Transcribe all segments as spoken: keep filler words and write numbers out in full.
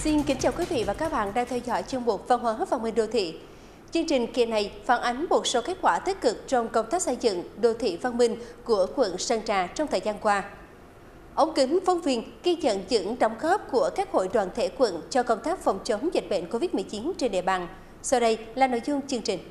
Xin kính chào quý vị và các bạn đang theo dõi chương mục Văn hóa văn minh đô thị. Chương trình kỳ này phản ánh một số kết quả tích cực trong công tác xây dựng đô thị văn minh của quận Sơn Trà trong thời gian qua. Ống kính phóng viên ghi nhận những đóng góp của các hội đoàn thể quận cho công tác phòng chống dịch bệnh Covid mười chín trên địa bàn. Sau đây là nội dung chương trình.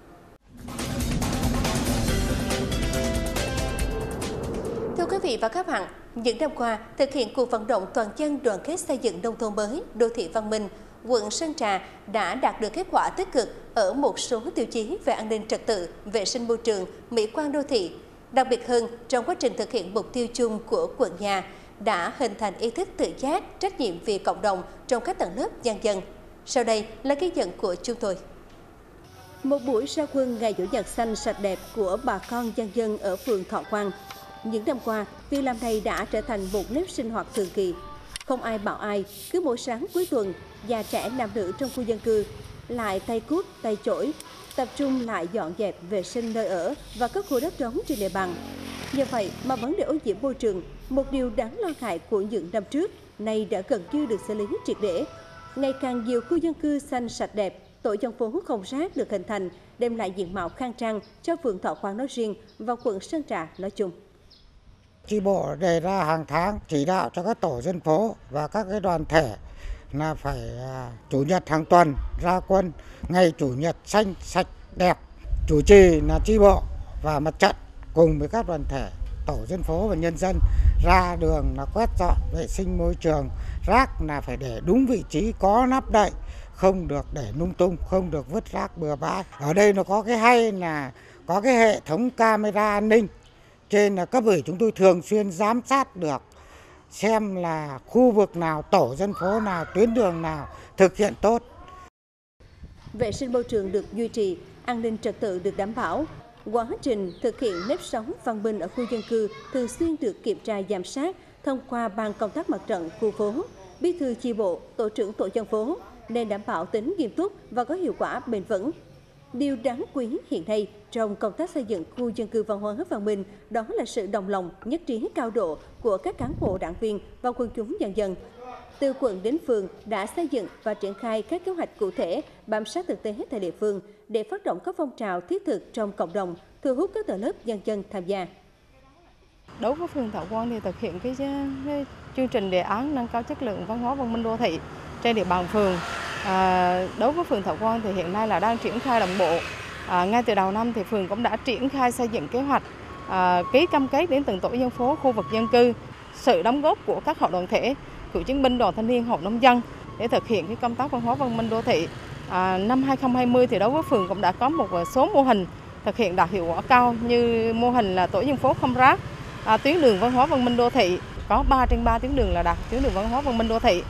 Thưa quý vị và các bạn, những năm qua, thực hiện cuộc vận động toàn dân đoàn kết xây dựng nông thôn mới, đô thị văn minh, quận Sơn Trà đã đạt được kết quả tích cực ở một số tiêu chí về an ninh trật tự, vệ sinh môi trường, mỹ quan đô thị. Đặc biệt hơn, trong quá trình thực hiện mục tiêu chung của quận nhà, đã hình thành ý thức tự giác, trách nhiệm vì cộng đồng trong các tầng lớp nhân dân. Sau đây là ghi nhận của chúng tôi. Một buổi ra quân ngày Chủ nhật xanh sạch đẹp của bà con nhân dân ở phường Thọ Quang. Những năm qua, việc làm này đã trở thành một nếp sinh hoạt thường kỳ. Không ai bảo ai, cứ mỗi sáng cuối tuần, già trẻ nam nữ trong khu dân cư lại tay cuốc, tay chổi, tập trung lại dọn dẹp vệ sinh nơi ở và các khu đất trống trên địa bàn. Như vậy mà vấn đề ô nhiễm môi trường, một điều đáng lo ngại của những năm trước, nay đã gần như được xử lý triệt để. Ngày càng nhiều khu dân cư xanh sạch đẹp, tổ dân phố không rác được hình thành, đem lại diện mạo khang trang cho phường Thọ Quang nói riêng và quận Sơn Trà nói chung. Chi bộ đề ra hàng tháng chỉ đạo cho các tổ dân phố và các cái đoàn thể là phải chủ nhật hàng tuần ra quân ngày chủ nhật xanh sạch đẹp. Chủ trì là chi bộ và mặt trận cùng với các đoàn thể, tổ dân phố và nhân dân ra đường là quét dọn vệ sinh môi trường, rác là phải để đúng vị trí có nắp đậy, không được để lung tung, không được vứt rác bừa bãi. Ở đây nó có cái hay là có cái hệ thống camera an ninh. Trên là cấp ủy chúng tôi thường xuyên giám sát được xem là khu vực nào, tổ dân phố nào, tuyến đường nào thực hiện tốt. Vệ sinh môi trường được duy trì, an ninh trật tự được đảm bảo. Quá trình thực hiện nếp sống văn minh ở khu dân cư thường xuyên được kiểm tra giám sát thông qua ban công tác mặt trận khu phố, bí thư chi bộ, tổ trưởng tổ dân phố nên đảm bảo tính nghiêm túc và có hiệu quả bền vững. Điều đáng quý hiện nay trong công tác xây dựng khu dân cư văn hóa văn minh đó là sự đồng lòng, nhất trí cao độ của các cán bộ đảng viên và quần chúng nhân dân. Từ quận đến phường đã xây dựng và triển khai các kế hoạch cụ thể bám sát thực tế tại địa phương để phát động các phong trào thiết thực trong cộng đồng, thu hút các tầng lớp nhân dân tham gia. Đối với phường Thọ Quang thì thực hiện cái, cái chương trình đề án nâng cao chất lượng văn hóa văn minh đô thị trên địa bàn phường. À, đối với phường Thọ Quang thì hiện nay là đang triển khai đồng bộ. À, ngay từ đầu năm thì phường cũng đã triển khai xây dựng kế hoạch, à, ký cam kết đến từng tổ dân phố, khu vực dân cư, sự đóng góp của các hội đoàn thể, cựu chiến binh, đoàn thanh niên, hội nông dân để thực hiện cái công tác văn hóa văn minh đô thị. À, năm hai không hai không thì đối với phường cũng đã có một số mô hình thực hiện đạt hiệu quả cao như mô hình là tổ dân phố không rác, à, tuyến đường văn hóa văn minh đô thị, có ba trên ba tuyến đường là đạt tuyến đường văn hóa văn minh đô thị.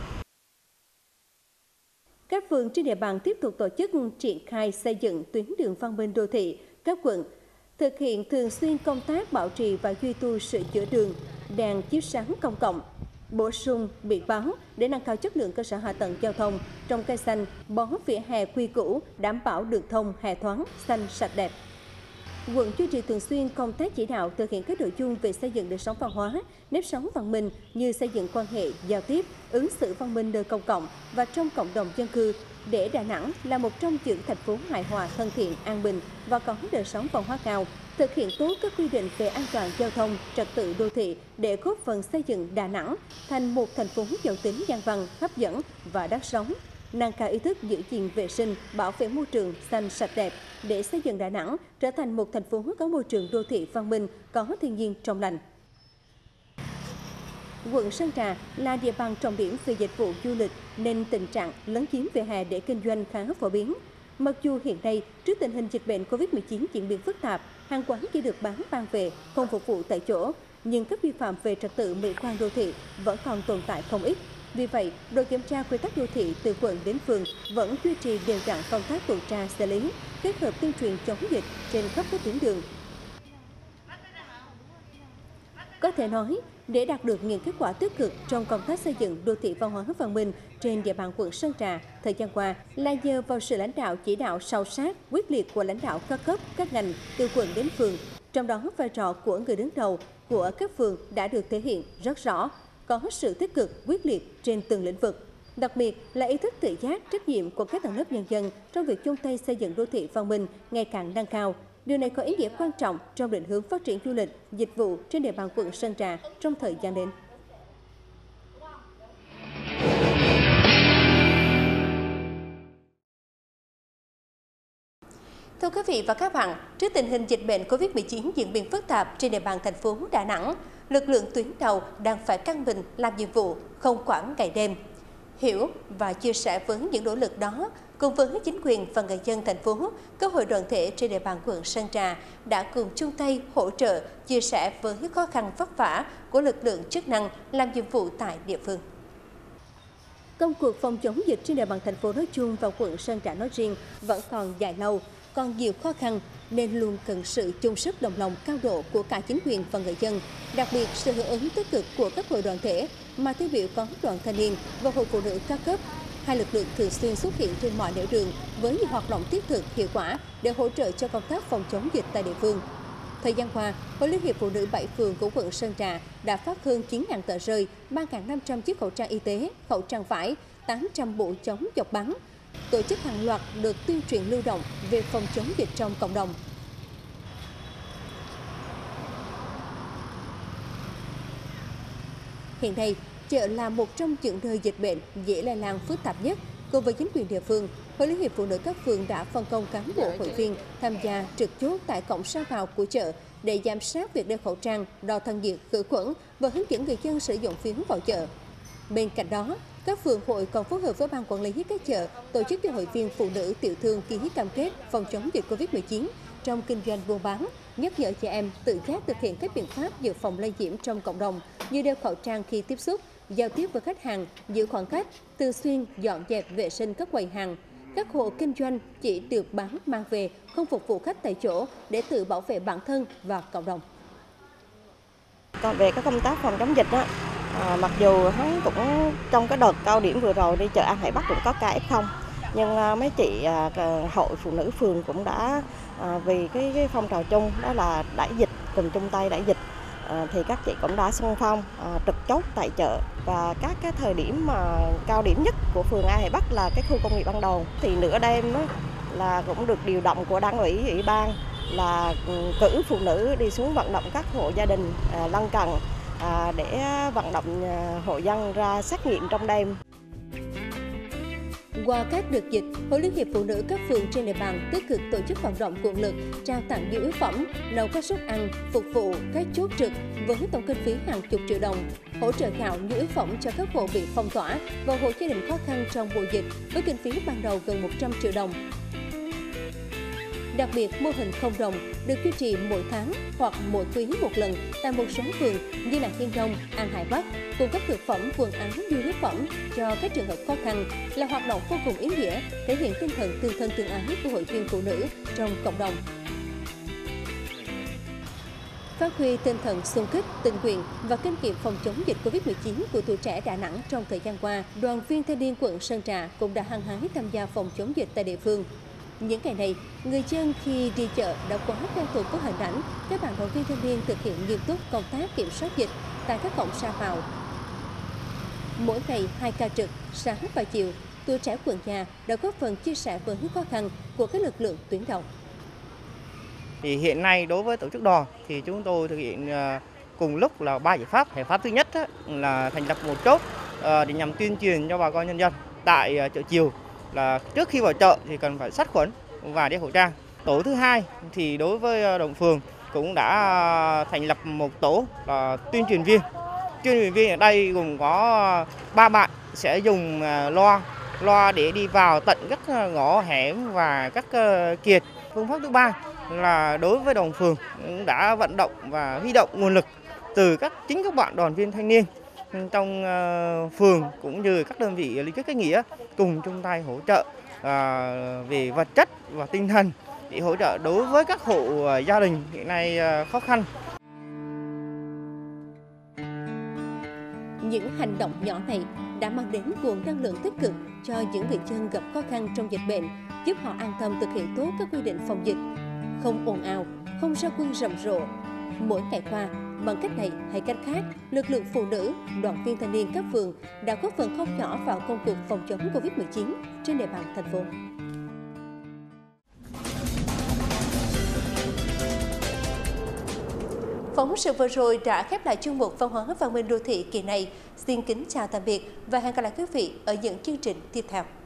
Các phường trên địa bàn tiếp tục tổ chức triển khai xây dựng tuyến đường văn minh đô thị, các quận thực hiện thường xuyên công tác bảo trì và duy tu sửa chữa đường, đèn chiếu sáng công cộng, bổ sung biển báo để nâng cao chất lượng cơ sở hạ tầng giao thông, trồng cây xanh, bó vỉa hè quy củ, đảm bảo đường thông hè thoáng, xanh sạch đẹp. Quận duy trì thường xuyên công tác chỉ đạo thực hiện các nội dung về xây dựng đời sống văn hóa, nếp sống văn minh như xây dựng quan hệ, giao tiếp, ứng xử văn minh nơi công cộng và trong cộng đồng dân cư để Đà Nẵng là một trong những thành phố hài hòa, thân thiện, an bình và có đời sống văn hóa cao, thực hiện tốt các quy định về an toàn giao thông, trật tự đô thị để góp phần xây dựng Đà Nẵng thành một thành phố giàu tính nhân văn, hấp dẫn và đáng sống. Nâng cao ý thức giữ gìn vệ sinh, bảo vệ môi trường xanh sạch đẹp để xây dựng Đà Nẵng trở thành một thành phố có môi trường đô thị văn minh, có thiên nhiên trong lành. Quận Sơn Trà là địa bàn trọng điểm về dịch vụ du lịch nên tình trạng lấn chiếm vỉa hè để kinh doanh khá phổ biến. Mặc dù hiện nay, trước tình hình dịch bệnh Covid mười chín diễn biến phức tạp, hàng quán chỉ được bán mang về, không phục vụ tại chỗ, nhưng các vi phạm về trật tự mỹ quan đô thị vẫn còn tồn tại không ít. Vì vậy, đội kiểm tra quy tắc đô thị từ quận đến phường vẫn duy trì đều đặn công tác tuần tra xử lý, kết hợp tuyên truyền chống dịch trên khắp các tuyến đường. Có thể nói, để đạt được những kết quả tích cực trong công tác xây dựng đô thị văn hóa văn minh trên địa bàn quận Sơn Trà thời gian qua là nhờ vào sự lãnh đạo chỉ đạo sâu sát, quyết liệt của lãnh đạo các cấp, các ngành từ quận đến phường. Trong đó, vai trò của người đứng đầu của các phường đã được thể hiện rất rõ, có sự tích cực, quyết liệt trên từng lĩnh vực. Đặc biệt là ý thức tự giác, trách nhiệm của các tầng lớp nhân dân trong việc chung tay xây dựng đô thị văn minh ngày càng nâng cao. Điều này có ý nghĩa quan trọng trong định hướng phát triển du lịch, dịch vụ trên địa bàn quận Sơn Trà trong thời gian đến. Thưa quý vị và các bạn, trước tình hình dịch bệnh Covid mười chín diễn biến phức tạp trên địa bàn thành phố Đà Nẵng, lực lượng tuyến đầu đang phải căng mình làm nhiệm vụ không quản ngày đêm. Hiểu và chia sẻ với những nỗ lực đó, cùng với chính quyền và người dân thành phố, các hội đoàn thể trên địa bàn quận Sơn Trà đã cùng chung tay hỗ trợ, chia sẻ với khó khăn vất vả của lực lượng chức năng làm nhiệm vụ tại địa phương. Công cuộc phòng chống dịch trên địa bàn thành phố nói chung và quận Sơn Trà nói riêng vẫn còn dài lâu, còn nhiều khó khăn nên luôn cần sự chung sức đồng lòng cao độ của cả chính quyền và người dân, đặc biệt sự hưởng ứng tích cực của các hội đoàn thể mà tiêu biểu có đoàn thanh niên và hội phụ nữ các cấp. Hai lực lượng thường xuyên xuất hiện trên mọi nẻo đường với những hoạt động thiết thực hiệu quả để hỗ trợ cho công tác phòng chống dịch tại địa phương. Thời gian qua, Hội Liên hiệp Phụ nữ bảy phường của quận Sơn Trà đã phát hơn chín nghìn tờ rơi, ba nghìn năm trăm chiếc khẩu trang y tế, khẩu trang vải, tám trăm bộ chống giọt bắn, tổ chức hàng loạt đợt tuyên truyền lưu động về phòng chống dịch trong cộng đồng. Hiện nay, chợ là một trong những nơi dịch bệnh dễ lây lan phức tạp nhất. Cùng với chính quyền địa phương, Hội Liên hiệp Phụ nữ các phường đã phân công cán bộ hội viên tham gia trực chốt tại cổng ra vào của chợ để giám sát việc đeo khẩu trang, đo thân nhiệt, khử khuẩn và hướng dẫn người dân sử dụng phiếu vào chợ. Bên cạnh đó, các phường hội còn phối hợp với ban quản lý các chợ tổ chức cho hội viên phụ nữ tiểu thương ký cam kết phòng chống dịch Covid mười chín trong kinh doanh buôn bán, nhắc nhở chị em tự giác thực hiện các biện pháp dự phòng lây nhiễm trong cộng đồng như đeo khẩu trang khi tiếp xúc, giao tiếp với khách hàng, giữ khoảng cách, thường xuyên dọn dẹp vệ sinh các quầy hàng. Các hộ kinh doanh chỉ được bán mang về, không phục vụ khách tại chỗ để tự bảo vệ bản thân và cộng đồng. Còn về các công tác phòng chống dịch đó, à, mặc dù hắn cũng trong cái đợt cao điểm vừa rồi đi chợ An Hải Bắc cũng có ca ép không, nhưng à, mấy chị à, hội phụ nữ phường cũng đã à, vì cái, cái phong trào chung đó là đẩy dịch, cùng chung tay đẩy dịch. À, thì các chị cũng đã xung phong à, trực chốt tại chợ, và các cái thời điểm mà cao điểm nhất của phường An Hải Bắc là cái khu công nghiệp Ban Đồn thì nửa đêm đó là cũng được điều động của đảng ủy, ủy ban là cử phụ nữ đi xuống vận động các hộ gia đình à, lân cận à, để vận động à, hộ dân ra xét nghiệm trong đêm. Qua các đợt dịch, Hội Liên hiệp Phụ nữ các phường trên địa bàn tích cực tổ chức hoạt động nguồn lực, trao tặng nhu yếu phẩm, nấu các suất ăn, phục vụ các chốt trực với tổng kinh phí hàng chục triệu đồng, hỗ trợ gạo nhu yếu phẩm cho các hộ bị phong tỏa và hộ gia đình khó khăn trong mùa dịch với kinh phí ban đầu gần một trăm triệu đồng. Đặc biệt, mô hình không đồng được duy trì mỗi tháng hoặc mỗi quý một lần tại một số phường như là Thiên Đông, An Hải Bắc, cung cấp thực phẩm, quần áo, nhu yếu phẩm cho các trường hợp khó khăn là hoạt động vô cùng ý nghĩa, thể hiện tinh thần tương thân tương ái của hội viên phụ nữ trong cộng đồng. Phát huy tinh thần xung kích, tình nguyện và kinh nghiệm phòng chống dịch Covid mười chín của tuổi trẻ Đà Nẵng trong thời gian qua, đoàn viên thanh niên quận Sơn Trà cũng đã hăng hái tham gia phòng chống dịch tại địa phương. Những ngày này, người dân khi đi chợ đã quá quen thuộc với hình ảnh các bạn đoàn viên thanh niên thực hiện nghiêm túc công tác kiểm soát dịch tại các cổng ra vào. Mỗi ngày hai ca trực, sáng và chiều, tuổi trẻ quận nhà đã góp phần chia sẻ với những khó khăn của các lực lượng tuyến đầu. Thì hiện nay đối với tổ chức đoàn thì chúng tôi thực hiện cùng lúc là ba giải pháp. Giải pháp thứ nhất là thành lập một chốt để nhằm tuyên truyền cho bà con nhân dân tại chợ chiều là trước khi vào chợ thì cần phải sát khuẩn và đeo khẩu trang. Tổ thứ hai thì đối với đồng phường cũng đã thành lập một tổ là tuyên truyền viên. Tuyên truyền viên ở đây gồm có ba bạn sẽ dùng loa loa để đi vào tận các ngõ hẻm và các kiệt. Phương pháp thứ ba là đối với đồng phường cũng đã vận động và huy động nguồn lực từ các chính các bạn đoàn viên thanh niên trong phường cũng như các đơn vị liên kết kết nghĩa cùng chung tay hỗ trợ về vật chất và tinh thần để hỗ trợ đối với các hộ gia đình hiện nay khó khăn. Những hành động nhỏ này đã mang đến nguồn năng lượng tích cực cho những người dân gặp khó khăn trong dịch bệnh, giúp họ an tâm thực hiện tốt các quy định phòng dịch, không ồn ào, không ra quân rầm rộ, Mỗi ngày qua, bằng cách này hay cách khác, lực lượng phụ nữ, đoàn viên thanh niên các phường đã góp phần không nhỏ vào công cuộc phòng chống Covid mười chín trên địa bàn thành phố. Phóng sự vừa rồi đã khép lại chuyên mục Văn hóa văn minh đô thị kỳ này. Xin kính chào tạm biệt và hẹn gặp lại quý vị ở những chương trình tiếp theo.